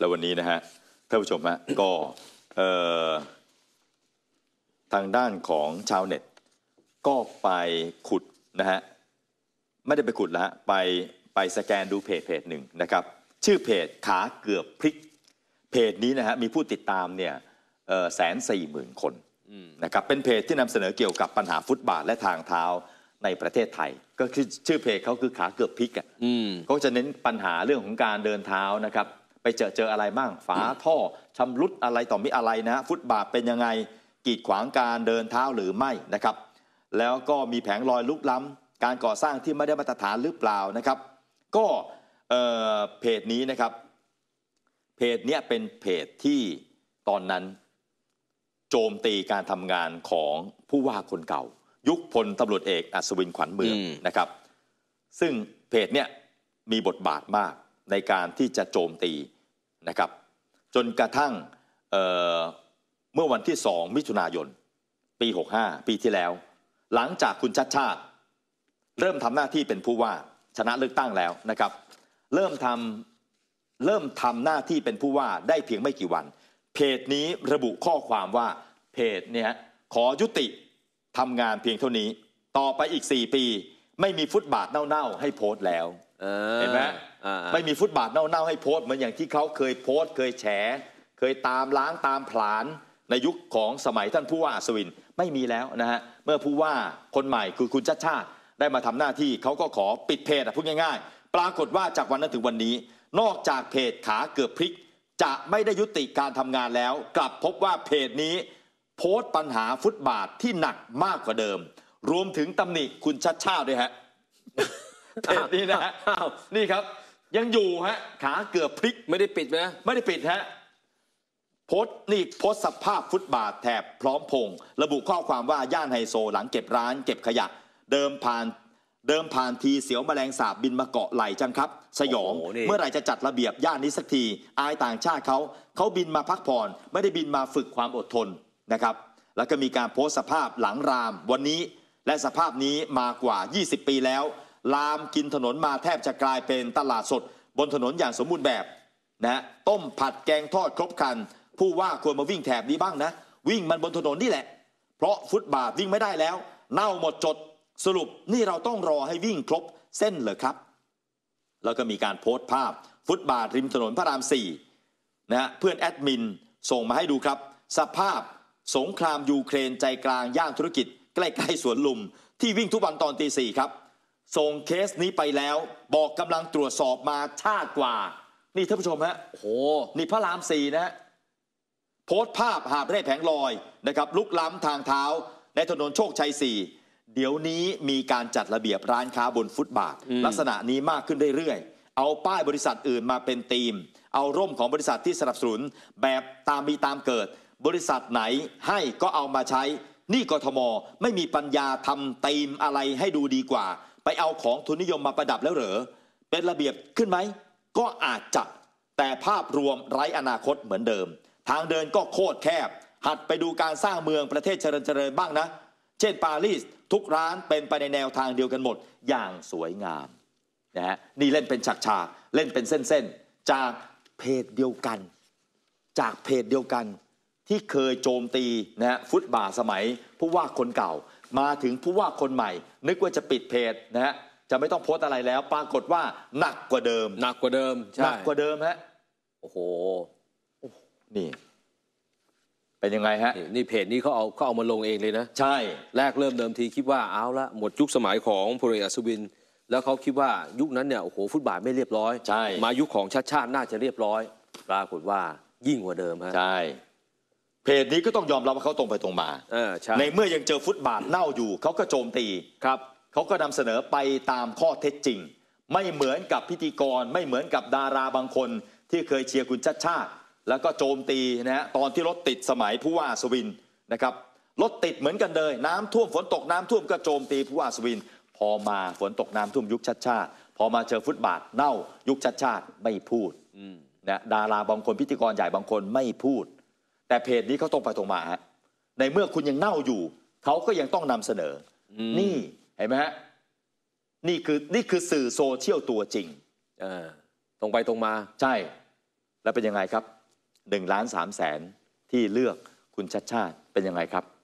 แล้ววันนี้นะฮะท่านผู้ชมฮะก็ทางด้านของชาวเน็ตก็ไปขุดนะฮะไม่ได้ไปขุดแล้วไปสแกนดูเพจหนึ่งนะครับชื่อเพจขาเกือบพลิกเพจนี้นะฮะมีผู้ติดตามเนี่ย140,000 คนนะครับเป็นเพจที่นำเสนอเกี่ยวกับปัญหาฟุตบาทและทางเท้าในประเทศไทยก็คือชื่อเพจเขาคือขาเกือบพลิกอ่ะเขาจะเน้นปัญหาเรื่องของการเดินเท้านะครับไปเจออะไรบ้างฝาท่อชำรุดอะไรต่อมีอะไรนะฟุตบาทเป็นยังไงกีดขวางการเดินเท้าหรือไม่นะครับแล้วก็มีแผงลอยลุกล้ำการก่อสร้างที่ไม่ได้มาตรฐานหรือเปล่านะครับก็เพจนี้นะครับเพจนี้เป็นเพจที่ตอนนั้นโจมตีการทำงานของผู้ว่าคนเก่ายุคพลตำรวจเอกอัศวินขวัญเมืองนะครับซึ่งเพจนี้มีบทบาทมากในการที่จะโจมตีนะครับจนกระทั่งเมื่อวันที่2 มิถุนายนปี65ปีที่แล้วหลังจากคุณชัชชาติเริ่มทำหน้าที่เป็นผู้ว่าชนะเลือกตั้งแล้วนะครับเริ่มทำหน้าที่เป็นผู้ว่าได้เพียงไม่กี่วันเพจนี้ระบุข้อความว่าเพจเนี่ยขอยุติทำงานเพียงเท่านี้ต่อไปอีก4 ปีไม่มีฟุตบาทเน่าๆให้โพสต์แล้วเห็นไหมไม่มีฟุตบาทเน่าๆให้โพสต์เหมือนอย่างที่เขาเคยโพสต์เคยแฉเคยตามล้างตามผลาญในยุคของสมัยท่านผู้ว่าอัศวินไม่มีแล้วนะฮะเมื่อผู้ว่าคนใหม่คือคุณชัชชาติได้มาทำหน้าที่เขาก็ขอปิดเพจพูดง่ายๆปรากฏว่าจากวันนั้นถึงวันนี้นอกจากเพจขาเกือบพลิกจะไม่ได้ยุติการทำงานแล้วกลับพบว่าเพจนี้โพสต์ปัญหาฟุตบาทที่หนักมากกว่าเดิมรวมถึงตำหนิคุณชัชชาติด้วยฮะเพจนี้นะฮะนี่ครับยังอยู่ฮะขาเกือบพลิกไม่ได้ปิดนะไม่ได้ปิดฮะโพสต์สภาพฟุตบาทแถบพร้อมพงษ์ระบุข้อความว่าย่านไฮโซหลังเก็บร้านเก็บขยะเดิมผ่านทีเสียวแมลงสาบบินมาเกาะไหล่จังครับสยองเมื่อไหร่จะจัดระเบียบย่านนี้สักทีอายต่างชาติเขาบินมาพักผ่อนไม่ได้บินมาฝึกความอดทนนะครับแล้วก็มีการโพสต์สภาพหลังรามวันนี้และสภาพนี้มากว่า20 ปีแล้วลามกินถนนมาแทบจะกลายเป็นตลาดสดบนถนนอย่างสมบูรณ์แบบนะต้มผัดแกงทอดครบครันผู้ว่าควรมาวิ่งแถบนี้บ้างนะวิ่งมันบนถนนนี่แหละเพราะฟุตบาทวิ่งไม่ได้แล้วเน่าหมดจดสรุปนี่เราต้องรอให้วิ่งครบเส้นเหรอครับแล้วก็มีการโพสต์ภาพฟุตบาทริมถนนพระราม4นะฮะเพื่อนแอดมินส่งมาให้ดูครับสภาพสงครามยูเครนใจกลางย่านธุรกิจใกล้ๆสวนลุมที่วิ่งทุกวันตอนตี 4ครับส่งเคสนี้ไปแล้วบอกกำลังตรวจสอบมาชาติกว่านี่ท่านผู้ชมฮะโอ้โหนี่พระราม4นะโพสต์ภาพหาบเร่แผงลอยนะครับลุกล้ำทางเท้าในถนนโชคชัย4เดี๋ยวนี้มีการจัดระเบียบร้านค้าบนฟุตบาทลักษณะนี้มากขึ้นเรื่อยๆเอาป้ายบริษัทอื่นมาเป็นธีมเอาร่มของบริษัทที่สนับสนุนแบบตามมีตามเกิดบริษัทไหนให้ก็เอามาใช้นี่กทมไม่มีปัญญาทำธีมอะไรให้ดูดีกว่าไปเอาของทุนนิยมมาประดับแล้วเหรอเป็นระเบียบขึ้นไหมก็อาจจะแต่ภาพรวมไร้อนาคตเหมือนเดิมทางเดินก็โคตรแคบหัดไปดูการสร้างเมืองประเทศเจริญบ้างนะเช่นปารีสทุกร้านเป็นไปในแนวทางเดียวกันหมดอย่างสวยงามนะฮะนี่เล่นเป็นฉากๆเล่นเป็นเส้นๆจากเพจเดียวกันที่เคยโจมตีนะฮะฟุตบาทสมัยผู้ว่าคนเก่ามาถึงผู้ว่าคนใหม่นึกว่าจะปิดเพจนะฮะจะไม่ต้องโพสต์อะไรแล้วปรากฏว่าหนักกว่าเดิมหนักกว่าเดิมฮะโอ้โหนี่เป็นยังไงฮะนี่เพจนี้เขาเอามาลงเองเลยนะใช่แรกเริ่มเดิมทีคิดว่าเอาละหมดยุคสมัยของพลเอกอัศวินแล้วเขาคิดว่ายุคนั้นเนี่ยโอ้โหฟุตบาทไม่เรียบร้อยใช่มายุคของชาติชาติน่าจะเรียบร้อยปรากฏว่ายิ่งกว่าเดิมฮะใช่เพจนี้ก็ต้องยอมรับว่าเขาตรงไปตรงมาในเมื่อยังเจอฟุตบาทเน่าอยู่เขาก็โจมตีครับเขาก็นำเสนอไปตามข้อเท็จจริงไม่เหมือนกับพิธีกรไม่เหมือนกับดาราบางคนที่เคยเชียร์คุณชัชชาติแล้วก็โจมตีนะฮะตอนที่รถติดสมัยผู้ว่าอัศวินนะครับรถติดเหมือนกันเลยน้ำท่วมฝนตกน้ำท่วมก็โจมตีผู้ว่าอัศวินพอมาฝนตกน้ำท่วมยุคชัชชาติพอมาเจอฟุตบาทเน่ายุคชัชชาติไม่พูดนะดาราบางคนพิธีกรใหญ่บางคนไม่พูดแต่เพจนี้เขาตรงไปตรงมาฮะในเมื่อคุณยังเน่าอยู่เขาก็ยังต้องนำเสนอนี่เห็นไหมฮะนี่คือสื่อโซเชียลตัวจริงตรงไปตรงมาใช่แล้วเป็นยังไงครับ1.3 ล้านที่เลือกคุณชัดชาติเป็นยังไงครับ